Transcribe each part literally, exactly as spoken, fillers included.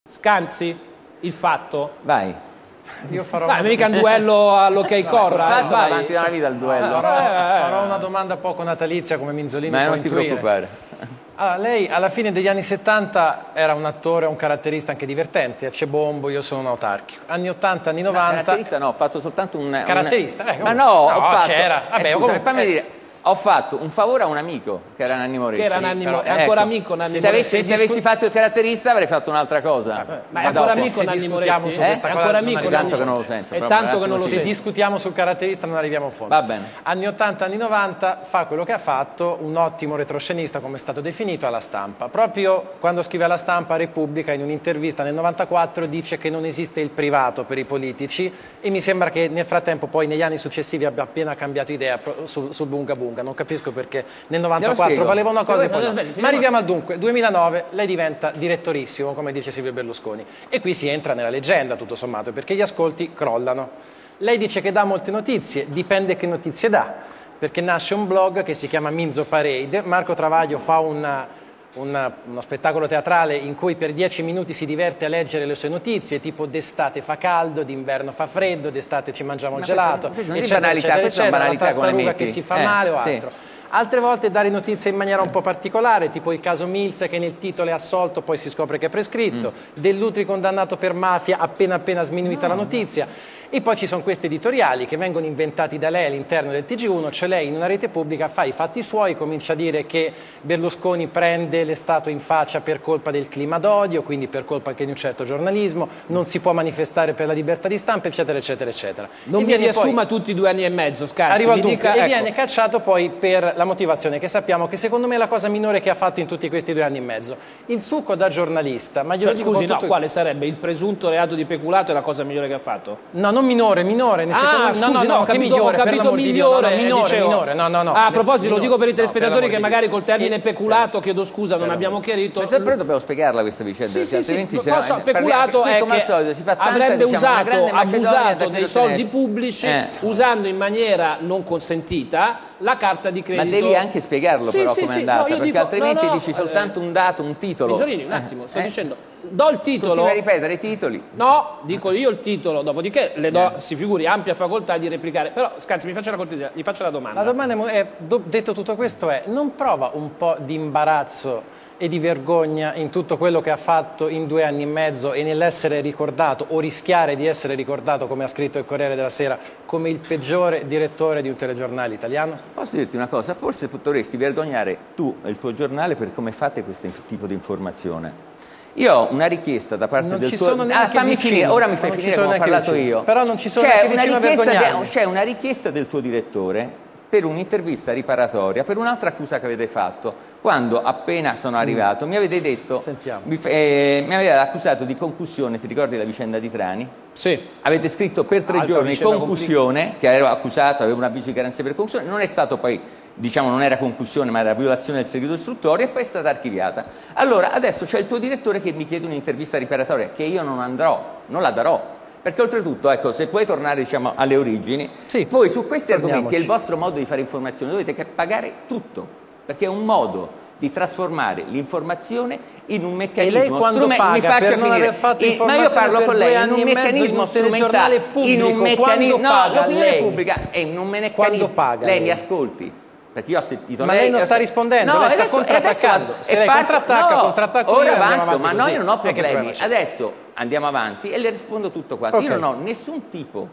Scanzi, il fatto. Vai. Io farò Dai, mica un duello all'ok Corra. Fatto davanti da una vita il duello. farò, farò una domanda poco natalizia come Minzolini Ma può non ti intuire. preoccupare. Allora, lei alla fine degli anni settanta era un attore, un caratterista anche divertente, c'è Bombo, io sono un autarchico. Anni ottanta, anni novanta... No, caratterista no, ho fatto soltanto un... Caratterista? Un... Eh, Ma no, no, ho fatto... c'era. Vabbè, eh, scusa, comunque, fammi eh, dire... Ho fatto un favore a un amico che era Nanni Moretti. Che era Nanni Però, Moretti, è ancora ecco, amico Nanni se avessi, Moretti. se avessi fatto il caratterista avrei fatto un'altra cosa. Ma è Ma ancora dopo. amico se Nanni discutiamo Moretti? su Eh? questa È cosa, ancora non amico arriviamo. Tanto che non lo sento. È proprio, tanto un che non lo attimo, Se sento. discutiamo sul caratterista non arriviamo a fondo. Va bene. Anni ottanta, anni novanta fa quello che ha fatto, un ottimo retroscenista come è stato definito alla Stampa. Proprio quando scrive alla Stampa Repubblica in un'intervista nel novantaquattro dice che non esiste il privato per i politici e mi sembra che nel frattempo poi negli anni successivi abbia appena cambiato idea sul, sul bunga bunga. Non capisco perché nel novantaquattro valeva una cosa e poi no. Ma arriviamo al dunque, duemilanove lei diventa direttorissimo, come dice Silvio Berlusconi, e qui si entra nella leggenda tutto sommato, perché gli ascolti crollano. Lei dice che dà molte notizie, dipende che notizie dà, perché nasce un blog che si chiama Minzo Parade, Marco Travaglio fa una, una, uno spettacolo teatrale in cui per dieci minuti si diverte a leggere le sue notizie, tipo d'estate fa caldo, d'inverno fa freddo, d'estate ci mangiamo il gelato, questa non è eccetera, banalità, eccetera, questa è una eccetera, banalità la con le tartaruga metti. che si fa Eh, male o sì. altro. Altre volte dare notizie in maniera un po' particolare, tipo il caso Mills che nel titolo è assolto, poi si scopre che è prescritto, mm. Dell'Utri condannato per mafia, appena appena sminuita no, la notizia. No. E poi ci sono questi editoriali che vengono inventati da lei all'interno del T G uno, cioè lei in una rete pubblica fa i fatti suoi, comincia a dire che Berlusconi prende l'Estato in faccia per colpa del clima d'odio, quindi per colpa anche di un certo giornalismo, non si può manifestare per la libertà di stampa, eccetera, eccetera, eccetera. Non mi riassuma tutti i due anni e mezzo, Scarsi. Arrivo al dunque, dica, e ecco. viene cacciato poi per la motivazione che sappiamo che secondo me è la cosa minore che ha fatto in tutti questi due anni e mezzo. Il succo da giornalista, ma glielo Cioè, dico scusi, con no, tutto... quale sarebbe? Il presunto reato di peculato è la cosa migliore che ha fatto? No, non minore, minore. Nel Ah, secondo... scusi, no, no, no, ho che capito, migliore, ho capito per migliore, no, no, minore, dicevo. minore, no, no, no. Ah, a proposito, minore, lo dico per i no, telespettatori per che magari col termine e... peculato, chiedo scusa, non abbiamo chiarito. Ma però dobbiamo spiegarla questa vicenda, Sì, perché sì, altrimenti sì, se no- posso, perché peculato qui, è come al che solito, si fa tanta, avrebbe diciamo, una usato, grande Macedonia da abusato che dei non se ne soldi esce. pubblici, Eh. usando in maniera non consentita la carta di credito. Ma devi anche spiegarlo Sì, però sì, come è sì, andata, no, io perché dico- altrimenti no, no, dici soltanto un dato, un titolo. Minzolini, un attimo, sto Eh? dicendo, do il titolo. Continua a ripetere i titoli. No, dico io il titolo, dopodiché le do, si figuri, ampia facoltà di replicare. Però, Scanzi, mi faccia la cortesia, gli faccia la domanda. La domanda è, do- detto tutto questo è, non prova un po' di imbarazzo e di vergogna in tutto quello che ha fatto in due anni e mezzo e nell'essere ricordato o rischiare di essere ricordato, come ha scritto il Corriere della Sera, come il peggiore direttore di un telegiornale italiano? Posso dirti una cosa? Forse dovresti vergognare tu e il tuo giornale per come fate questo tipo di informazione. Io ho una richiesta da parte non del ci tuo... sono neanche ah, fammi vicino, finire, ora mi fai non ci finire sono come ho neanche parlato vicino. io. Però non ci sono C'è neanche una vicino a richiesta vergognarmi. de- C'è una richiesta del tuo direttore per un'intervista riparatoria, per un'altra accusa che avete fatto. Quando appena sono arrivato mi avete detto, Sentiamo. mi, eh, mi avete accusato di concussione, ti ricordi la vicenda di Trani? Sì. Avete scritto per tre Altra giorni vicenda concussione, che ero accusato, avevo un avviso di garanzia per concussione, non è stato poi, diciamo, non era concussione ma era violazione del segreto istruttorio e poi è stata archiviata. Allora adesso c'è il tuo direttore che mi chiede un'intervista riparatoria che io non andrò, non la darò. Perché oltretutto, ecco, se puoi tornare, diciamo, alle origini, Sì, voi su questi torniamoci. argomenti e il vostro modo di fare informazione dovete che pagare tutto, perché è un modo di trasformare l'informazione in un meccanismo. E lei quando strume- paga mi faccia per non finire. aver fatto Eh, ma io informazione parlo per con due lei in anni un e mezzo in meccanismo un telegiornale strumentale, in un pubblico, meccanismo, quando no, paga l'opinione lei? pubblica è in un meccanismo. Quando paga lei lei? mi ascolti. Perché io ho sentito Ma lei, lei non ho sta se- rispondendo, no, lei sta adesso- contrattaccando. adesso- Se è lei parte- contrattacca, no, contrattacco ora io e andiamo avanti, avanti ma no, così. io non ho E che problemi. problema c'è? Adesso andiamo avanti e le rispondo tutto quanto. Ok. Io non ho nessun tipo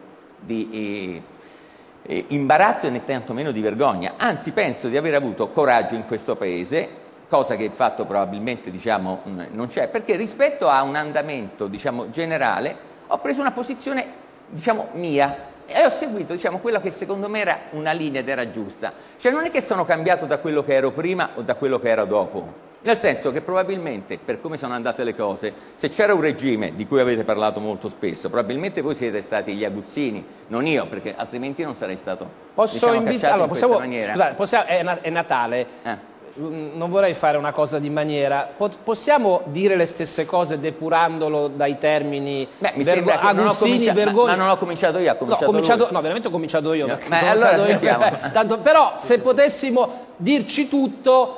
di eh, eh, imbarazzo e né tantomeno di vergogna, anzi penso di aver avuto coraggio in questo paese, cosa che il fatto probabilmente, diciamo, mh, non c'è, perché rispetto a un andamento, diciamo, generale ho preso una posizione, diciamo, mia e ho seguito, diciamo, quella che secondo me era una linea ed era giusta. Cioè non è che sono cambiato da quello che ero prima o da quello che ero dopo. Nel senso che probabilmente, per come sono andate le cose, se c'era un regime di cui avete parlato molto spesso, probabilmente voi siete stati gli aguzzini, non io, perché altrimenti non sarei stato, Posso diciamo, invitare? cacciato Allora, in questa possiamo, maniera. scusate, possiamo, è, na- è Natale. Eh. Mm, Non vorrei fare una cosa di maniera. Pot- possiamo dire le stesse cose depurandolo dai termini Beh, mi vergo- sembra che non ho aguzzini, cominciato, ma, vergogna? ma non ho cominciato io, ha No, cominciato, ho cominciato, lui. no, veramente ho cominciato io. No, perché ma sono allora stato io. smettiamo. Tanto, però, se potessimo dirci tutto,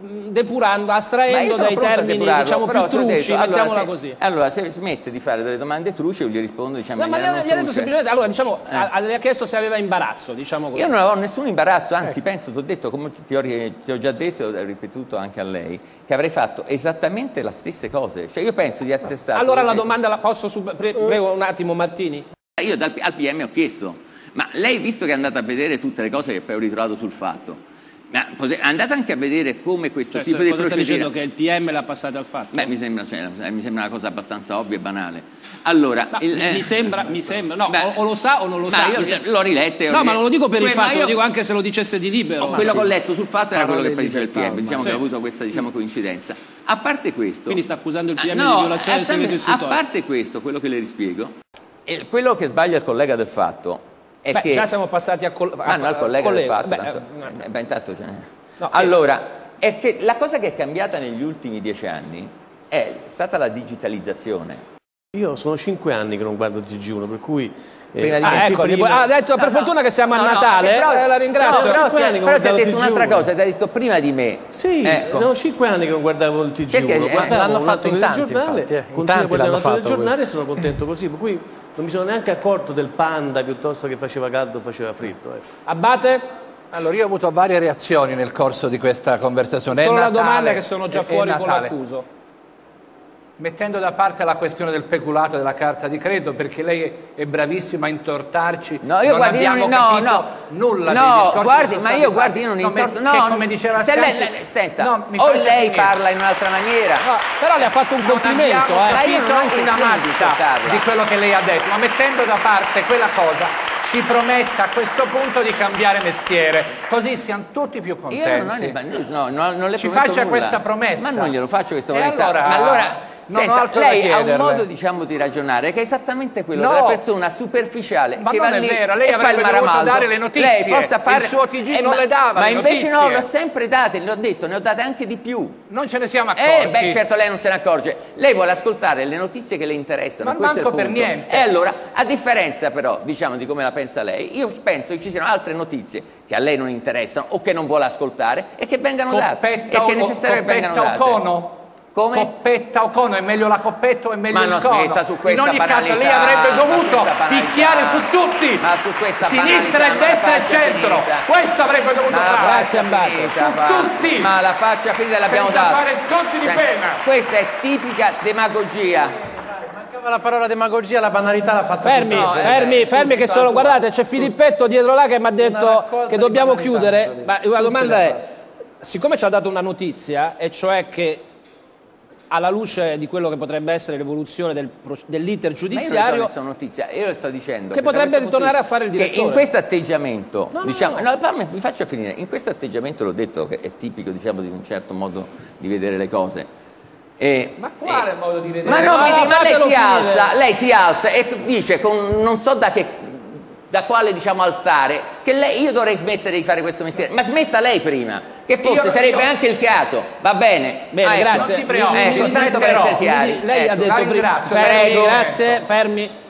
depurando, astraendo dai termini diciamo più truci, detto, mettiamola allora, se, così. Allora se smette di fare delle domande truci io gli rispondo diciamo no, ma gli ha detto semplicemente, allora diciamo, eh. a, le ha chiesto se aveva imbarazzo, diciamo così. Io non avevo nessun imbarazzo, anzi eh. penso, ti ho detto, come ti ho, ti ho già detto e ho ripetuto anche a lei, che avrei fatto esattamente le stesse cose, cioè io penso di essere stato... Allora la domanda la posso, sub... prego un attimo Martini. Io dal, al P M ho chiesto, ma lei visto che è andata a vedere tutte le cose che poi ho ritrovato sul fatto, ma andate anche a vedere come questo cioè, tipo di cosa procedura... stai dicendo che il P M l'ha passata al fatto? Beh, mi sembra, cioè, mi sembra una cosa abbastanza ovvia e banale. Allora, no, il, eh, mi sembra, mi sembra, no, beh, o, o lo sa o non lo sa. Io l'ho riletta. No, ma non lo dico per il fatto, io... lo dico anche se lo dicesse di libero. Oh, quello sì. che ho letto sul fatto era quello che poi diceva il P M, diciamo sì. che ha avuto questa diciamo, coincidenza. A parte questo... Quindi sta accusando il P M no, di violazione del segreto istruttorio. A parte questo, quello che le rispiego, quello che sbaglia il collega del fatto è beh, che... già siamo passati a... Col... Ah, no, al collega, collega. del fatto. Beh, tanto... eh, beh, intanto ce n'è. No, allora, è che la cosa che è cambiata negli ultimi dieci anni è stata la digitalizzazione. Io sono cinque anni che non guardo T G uno, per cui... Eh, prima di ah, ecco, prima... ha detto no, per no, fortuna che siamo no, a Natale, no, però, eh, la ringrazio. No, però, però, però ti ha detto un'altra cosa, ti ha detto prima di me. Sì, ecco. Sono cinque anni che non guardavo il T G uno, perché, eh, l'hanno fatto in tanti, giornale, infatti, eh. in tanti l'hanno fatto il giornale e sono contento così, per cui non mi sono neanche accorto del panda piuttosto che faceva caldo o faceva fritto. Ecco. Abbate? Allora, io ho avuto varie reazioni nel corso di questa conversazione. Solo Natale, la domanda che sono già fuori con Natale. l'accuso. Mettendo da parte la questione del peculato della carta di credito, perché lei è bravissima a intortarci. No, io non guardi, abbiamo io non, capito no, nulla no, dei discorsi guardi, che ma io stati guardi, io non intorto. No, che, no, come diceva se Scanzi, lei, senta, no, o lei finire. parla in un'altra maniera. No, però le ha fatto un non complimento, abbiamo eh. capito Ma io non una mazza di quello che lei ha detto, ma mettendo da parte quella cosa ci prometta a questo punto di cambiare mestiere, così siamo tutti più contenti. Io non, no, no, non le ci faccia nulla. questa promessa. Ma non glielo faccio questa e promessa. Allora, ma allora non senta, ho altro lei da ha un modo diciamo di ragionare che è esattamente quello no. della persona superficiale ma che non va è lì vero, lei e fa il avrebbe dovuto maramaldo. dare le notizie, lei possa fare... il suo T G eh, non ma, le dava ma le invece notizie. no, le ho sempre date, le ho detto, ne ho date anche di più. Non ce ne siamo accorti. Eh beh certo lei non se ne accorge, lei vuole ascoltare le notizie che le interessano, ma questo manco è il per punto. niente. E allora, a differenza però diciamo di come la pensa lei, io penso che ci siano altre notizie che a lei non interessano o che non vuole ascoltare e che vengano date e che è necessario che vengano date. Cono? Come? Coppetta o cono? È meglio la coppetta o è meglio ma il cono? Su questa in ogni banalità, caso lei avrebbe dovuto picchiare su tutti, ma su questa sinistra e destra e centro. Finita. Questo avrebbe dovuto ma fare. Grazie Ambato. Su fa. tutti. Ma la faccia finita l'abbiamo data. Senza fare sconti di Senza. pena. Questa è tipica demagogia. Mancava la parola demagogia, la banalità l'ha fatta fermi, tutta. No, fermi, eh, fermi che sono, guardate, c'è Filippetto dietro là che mi ha detto che dobbiamo chiudere. Ma la domanda è, siccome ci ha dato una notizia, e cioè che alla luce di quello che potrebbe essere l'evoluzione del, dell'iter giudiziario, ma io non notizia, io le sto dicendo che, che potrebbe ritornare a fare il direttore. Che in questo atteggiamento, no, diciamo, no, no. No, fammi, mi faccia finire, in questo atteggiamento l'ho detto che è tipico diciamo di un certo modo di vedere le cose. E, ma quale e, modo di vedere? Ma, non mi dica, ma lei si finire. alza, lei si alza e dice con non so da che da quale diciamo altare che lei, io dovrei smettere di fare questo mestiere, ma smetta lei prima, che forse io, sarebbe io... anche il caso, va bene? Bene, ah, grazie. Ecco, ecco, tanto per essere chiari. Lei ecco, ha detto prima, fermi, prego. grazie, fermi.